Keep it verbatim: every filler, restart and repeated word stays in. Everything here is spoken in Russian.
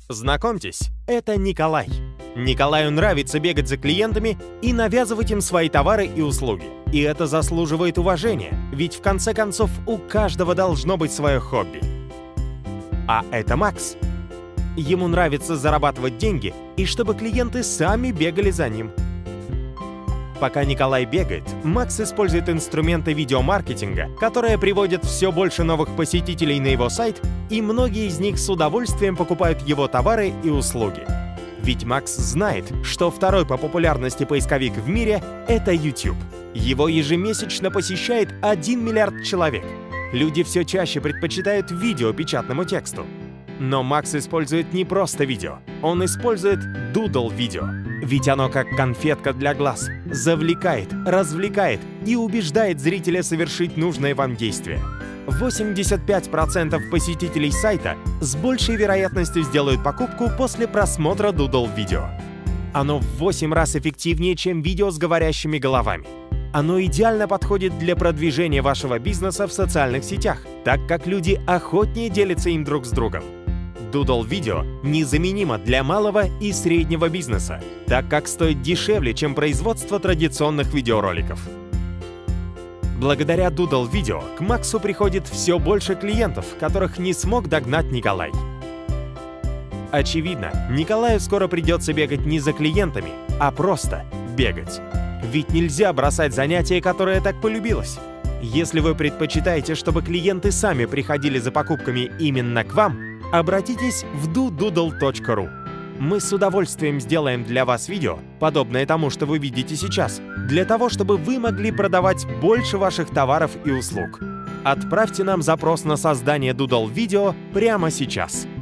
Знакомьтесь, это Николай. Николаю нравится бегать за клиентами и навязывать им свои товары и услуги. И это заслуживает уважения, ведь в конце концов у каждого должно быть свое хобби. А это Макс. Ему нравится зарабатывать деньги и чтобы клиенты сами бегали за ним. Пока Николай бегает, Макс использует инструменты видеомаркетинга, которые приводят все больше новых посетителей на его сайт, и многие из них с удовольствием покупают его товары и услуги. Ведь Макс знает, что второй по популярности поисковик в мире — это YouTube. Его ежемесячно посещает один миллиард человек. Люди все чаще предпочитают видео печатному тексту. Но Макс использует не просто видео, он использует Doodle-видео. Ведь оно как конфетка для глаз, завлекает, развлекает и убеждает зрителя совершить нужное вам действие. восемьдесят пять процентов посетителей сайта с большей вероятностью сделают покупку после просмотра Doodle-видео. Оно в восемь раз эффективнее, чем видео с говорящими головами. Оно идеально подходит для продвижения вашего бизнеса в социальных сетях, так как люди охотнее делятся им друг с другом. Doodle-видео незаменимо для малого и среднего бизнеса, так как стоит дешевле, чем производство традиционных видеороликов. Благодаря Doodle-видео к Максу приходит все больше клиентов, которых не смог догнать Николай. Очевидно, Николаю скоро придется бегать не за клиентами, а просто бегать. Ведь нельзя бросать занятие, которое так полюбилось. Если вы предпочитаете, чтобы клиенты сами приходили за покупками именно к вам, обратитесь в do doodle точка ру. Мы с удовольствием сделаем для вас видео, подобное тому, что вы видите сейчас, для того, чтобы вы могли продавать больше ваших товаров и услуг. Отправьте нам запрос на создание Doodle-видео прямо сейчас.